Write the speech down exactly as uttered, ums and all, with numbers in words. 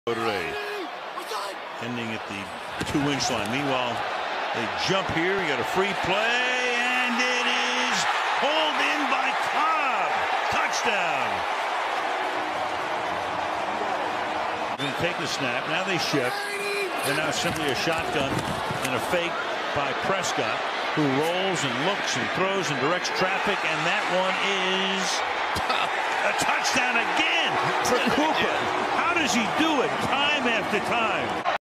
Today, ending at the two-inch line. Meanwhile, they jump here. You got a free play, and it is pulled in by Cobb. Touchdown. Going to take the snap. Now they shift. And now simply a shotgun and a fake by Prescott, who rolls and looks and throws and directs traffic, and that one is a touchdown again for Cooper. How does he do it time after time?